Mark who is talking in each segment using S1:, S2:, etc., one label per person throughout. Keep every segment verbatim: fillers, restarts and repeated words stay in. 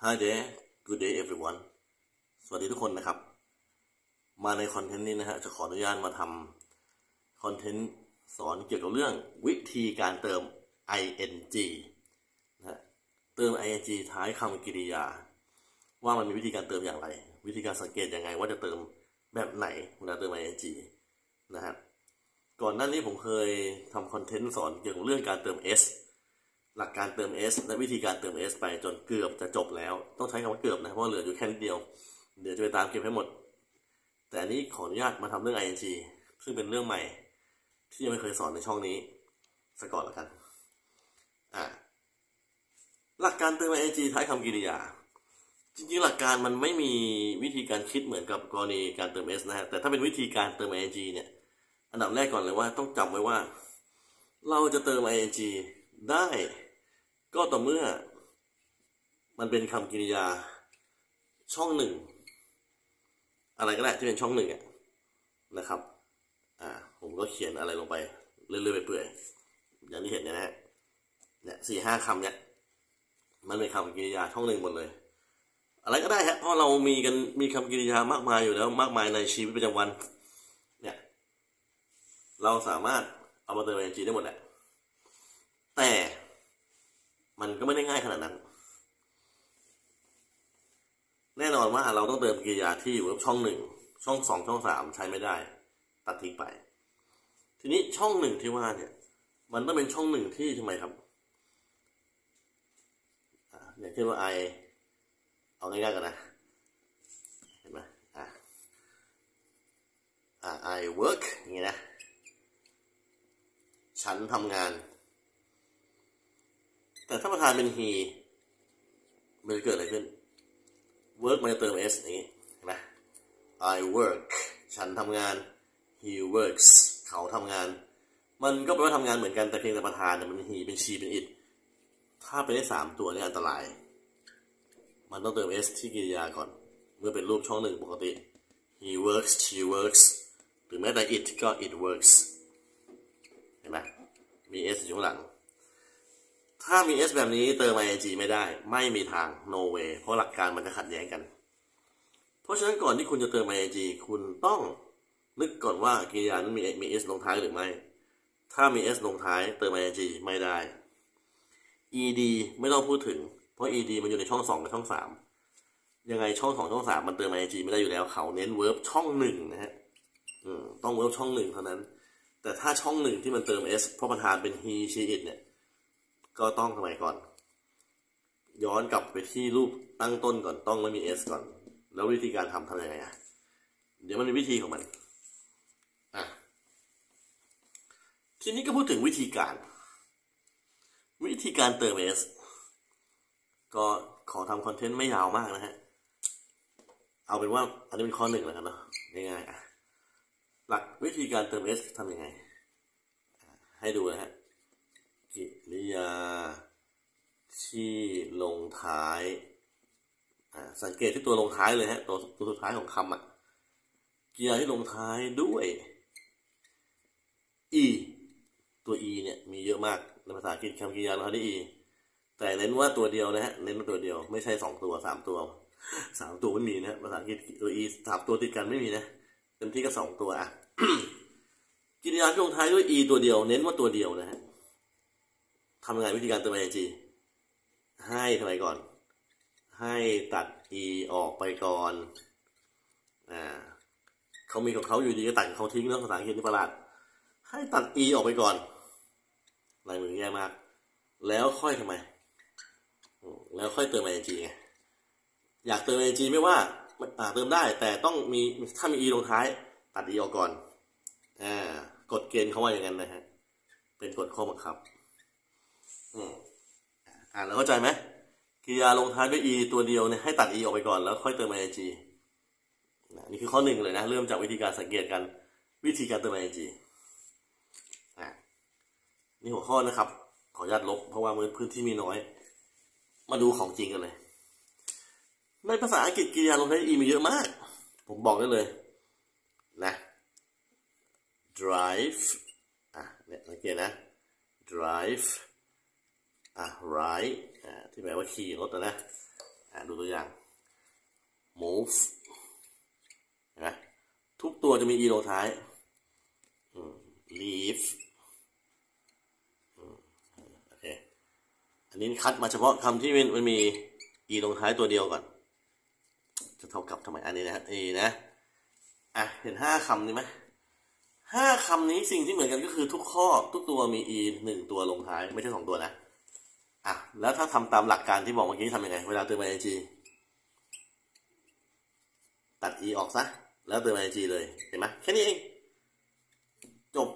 S1: Hi there good day everyone สวัสดีทุกคนนะครับมาในคอนเทนต์นี้นะฮะจะขออนุญาตมาทำคอนเทนต์สอนเกี่ยวกับเรื่องวิธีการเติม ing นะฮะเติม ing ท้ายคำกริยาว่ามันมีวิธีการเติมอย่างไรวิธีการสังเกตยังไงว่าจะเติมแบบไหนเวลาเติม ing นะฮะก่อนหน้านี้ผมเคยทำคอนเทนต์สอนเกี่ยวกับเรื่องการเติม sหลักการเติม s และวิธีการเติม s ไปจนเกือบจะจบแล้วต้องใช้คำว่าเกือบนะเพราะเหลืออยู่แค่นิดเดียวเดี๋ยวจะไปตามเก็บให้หมดแต่อันนี้ขออนุญาตมาทำเรื่อง ing ซึ่งเป็นเรื่องใหม่ที่ยังไม่เคยสอนในช่องนี้สักก่อนละกันอ่าหลักการเติม ing ท้ายคำกริยาจริงๆหลักการมันไม่มีวิธีการคิดเหมือนกับกรณีการเติม s นะฮะแต่ถ้าเป็นวิธีการเติม ing เนี่ยอันดับแรกก่อนเลยว่าต้องจำไว้ว่าเราจะเติม ing ได้ก็ต่อเมื่อมันเป็นคำกริยาช่องหนึ่งอะไรก็ได้ที่เป็นช่องหนึ่งอ่ะนะครับอ่าผมก็เขียนอะไรลงไปเรื่อยๆไปเปื่อยอย่างที่เห็นเนี่ยนะฮะเนี่ยสี่ห้าคำเนี่ยมันเป็นคำกริยาช่องหนึ่งหมดเลยอะไรก็ได้ฮะเพราะเรามีกันมีคำกริยามากมายอยู่แล้วมากมายในชีวิตประจำวันเนี่ยเราสามารถเอามาเติม ing ได้หมดแหละแต่มันก็ไม่ได้ง่ายขนาดนั้นแน่นอนว่าเราต้องเติมกริยาที่อยู่กับช่องหนึ่งช่องสองช่องสามใช้ไม่ได้ตัดทิ้งไปทีนี้ช่องหนึ่งที่ว่าเนี่ยมันต้องเป็นช่องหนึ่งที่ทำไมครับอย่างเช่นว่า I เอาง่ายๆกันนะเห็นไหมอ่าอ่า I work อย่างงี้นะฉันทำงานแต่ถ้าประธานเป็น he มันจะเกิดอะไรขึ้น work มันจะเติม s อย่างนี้เห็นไหม I work ฉันทำงาน he works เขาทำงานมันก็แปลว่าทำงานเหมือนกันแต่เพียงแต่ประธานเนี่ยมันเป็น he เป็น she เป็น it ถ้าเป็นได้สามตัวนี่อันตรายมันต้องเติม s ที่กริยาก่อนเมื่อเป็นรูปช่องหนึ่งปกติ he works she works หรือแม้แต่ it ก็ it works เห็นไหมมี s อยู่ข้างหลังถ้ามี s แบบนี้เติม ing ไม่ได้ไม่มีทาง no way เพราะหลักการมันจะขัดแย้งกันเพราะฉะนั้นก่อนที่คุณจะเติม ing คุณต้องนึกก่อนว่ากริยานั้นมีมี s ลงท้ายหรือไม่ถ้ามี s ลงท้ายเติม ing ไม่ได้ ed ไม่ต้องพูดถึงเพราะ ed มันอยู่ในช่องสองกับช่องสามยังไงช่องสองช่องสามมันเติม ing ไม่ได้อยู่แล้วเขาเน้น verb ช่องหนึ่งนะฮะต้อง verb ช่องหนึ่งเท่านั้นแต่ถ้าช่องหนึ่งที่มันเติม s เพราะประธานเป็น he she it เนี่ยก็ต้องทำไมก่อนย้อนกลับไปที่รูปตั้งต้นก่อนต้องไม่มี s ก่อนแล้ววิธีการทำทำยังไงอ่ะเดี๋ยวมันมีวิธีของมันอ่ะทีนี้ก็พูดถึงวิธีการวิธีการเติม s ก็ขอทำคอนเทนต์ไม่ยาวมากนะฮะเอาเป็นว่าอันนี้เป็นข้อหนึ่งแล้วกันเนาะง่ายๆอ่ะหลักวิธีการเติม s ทำยังไงให้ดูนะฮะกริยาที่ลงท้ายสังเกตที่ตัวลงท้ายเลยฮะตัวตัวสุดท้ายของคำอ่ะกริยาที่ลงท้ายด้วย e ตัว e เนี่ยมีเยอะมากในภาษาอังกฤษคำกริยาลงท้ายด้วย e แต่เน้นว่าตัวเดียวนะฮะเน้นว่าตัวเดียวไม่ใช่สองตัวสามตัวสามตัวไม่มีนะภาษาอังกฤษตัว e สามตัวติดกันไม่มีนะเต็มที่ก็สองตัวอ่ะ กริยาที่ลงท้ายด้วย e ตัวเดียวเน้นว่าตัวเดียวนะฮะทำยังไงวิธีการเติม ing ให้ทำไมก่อนให้ตัด e ออกไปก่อนอ่าเขามีของเขาอยู่ดีก็ตัดเขาทิ้งเรื่องภาษาอังกฤษที่ประหลาดให้ตัด e ออกไปก่อนลายมือแย่มากแล้วค่อยทำไมแล้วค่อยเติม ing ไงอยากเติม ing ไม่ว่าเติมได้แต่ต้องมีถ้ามี e ลงท้ายตัด e ออกก่อนอ่ากฎเกณฑ์เขาว่าอย่างนั้นนะฮะเป็นกฎข้อบังคับอืมอ่านแล้วเข้าใจไหมกริยาลงท้ายด้วย e ตัวเดียวเนี่ยให้ตัด e ออกไปก่อนแล้วค่อยเติม ing นี่คือข้อหนึ่งเลยนะเริ่มจากวิธีการสังเกตกันวิธีการเติม ing อ่านี่หัวข้อนะครับขออนุญาตลบเพราะว่าพื้นที่มีน้อยมาดูของจริงกันเลยในภาษาอังกฤษกริยาลงท้าย e มีเยอะมากผมบอกได้เลยนะ drive อ่ะเนี่ยสังเกตนะ drive อ่ะ ride อ่ะที่แปลว่าขี่รถนะอ่าดูตัวอย่าง move เห็นไหมทุกตัวจะมี e ลงท้าย leave โอเคอันนี้คัดมาเฉพาะคำที่มันมี e ลงท้ายตัวเดียวก่อนจะเท่ากับทำไมอันนี้นะฮะ e นะอ่ะเห็นห้าคำนี้ไหมห้าคำนี้สิ่งที่เหมือนกันก็คือทุกข้อทุกตัวมี e หนึ่งตัวลงท้ายไม่ใช่สองตัวนะอ่ะแล้วถ้าทำตามหลักการที่บอกเมื่อกี้ทำยังไงเวลาเติม ing ตัด e ออกซะแล้วเติม ing เลยเห็นไหมแค่นี้เองจบ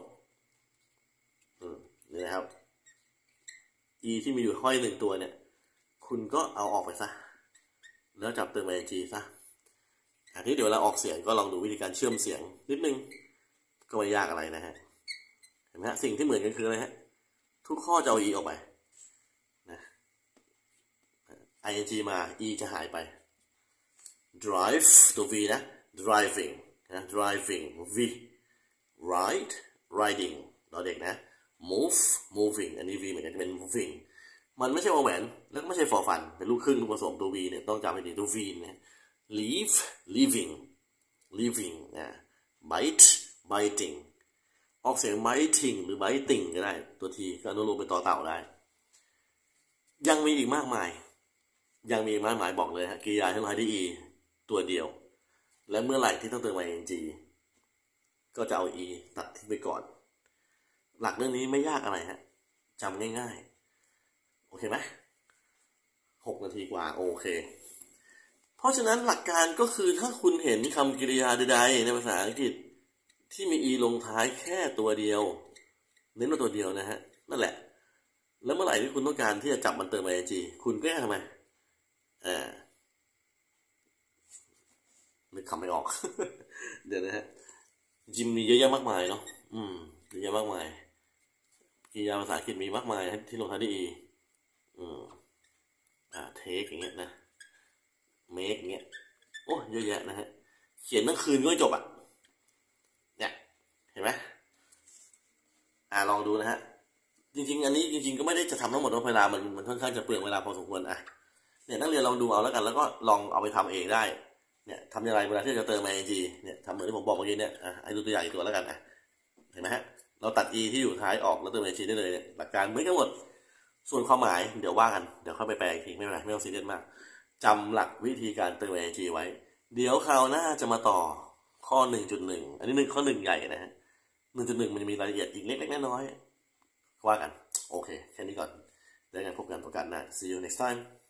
S1: นี่นะครับ e ที่มีอยู่ห้อยหนึ่งตัวเนี่ยคุณก็เอาออกไปซะแล้วจับเติม ing ซะอันนี้เดี๋ยวเราออกเสียงก็ลองดูวิธีการเชื่อมเสียงนิดนึงก็ไม่ยากอะไรนะฮะเห็นไหมฮะสิ่งที่เหมือนกันคืออะไรฮะทุกข้อจะเอา e ออกไปนะ ing มา e จะหายไป drive ตัว v นะ driving นะ driving v ride riding เราเด็กนะ move moving อันนี้ v เหมือนกันจะเป็น moving มันไม่ใช่วอแหวนแล้วก็ไม่ใช่ฟอฟันเป็นลูกครึ่งลูกผสมตัว v เนี่ยต้องจำให้ดีตัว v นะ leave leaving leaving นะ bite biting ออกเสียง biting หรือ biting ก็ได้ตัวทีก็อนุโลมเป็นต่อเต่าได้ยังมีอีกมากมายยังมีมากมายบอกเลยฮะกริยาที่ลงท้ายด้วย e ตัวเดียวและเมื่อไหร่ที่ต้องเติม ing ก็จะเอา e ตัดทิ้งไปก่อนหลักเรื่องนี้ไม่ยากอะไรฮะจำง่ายๆโอเคไหมหกนาทีกว่าโอเคเพราะฉะนั้นหลักการก็คือถ้าคุณเห็นคำกริยาใดๆในภาษาอังกฤษที่มี e ลงท้ายแค่ตัวเดียวเน้นว่าตัวเดียวนะฮะนั่นแหละแล้วเมื่อไหร่ที่คุณต้องการที่จะจับมันเติม ing คุณก็ทำไมอ่านึกคำไม่ออก เดี๋ยวนะฮะจิมมีเยอะแยะมากมายเนาะอืมเยอะแยะมากมายกริยาภาษาอังกฤษมีมากมายที่ลงท้ายด้วย e อืมอ่า take อย่างเงี้ยนะ make อย่างเงี้ยโอ้เยอะแยะนะฮะเขียนทั้งคืนก็ไม่จบอ่ะเนี่ยเห็นไหมอ่าลองดูนะฮะจริงๆอันนี้จริงๆก็ไม่ได้จะทำทั้งหมดเวลามันมันค่อนข้างจะเปลืองเวลาพอสมควรอ่ะเนี่ยนักเรียนลองดูเอาแล้วกันแล้วก็ลองเอาไปทำเองได้เนี่ยทำยังไงเวลาที่จะเติม ing เนี่ยทำเหมือนที่ผมบอกเมื่อกี้เนี่ยอ่ะให้ดูตัวอย่างอีกตัวแล้วกันอ่ะเห็นไหมฮะเราตัด e ที่อยู่ท้ายออกแล้วเติม ing ได้เลยเนี่ยหลักการเหมือนกันหมดส่วนความหมายเดี๋ยวว่ากันเดี๋ยวค่อยไปแปลอีกทีไม่เป็นไรไม่ต้องซีเรียสมากจำหลักวิธีการเติม ing ไว้เดี๋ยวคราวหน้าจะมาต่อข้อ หนึ่งจุดหนึ่ง อันนี้หนึ่งข้อหนึ่งใหญ่นะฮะ หนึ่งจุดหนึ่ง มันจะมีรายละเอียดอีกเล็กๆน้อยๆว่ากันโอเคแค่นี้ก่อนแล้วกันพบกันโอกาสหน้า see you next time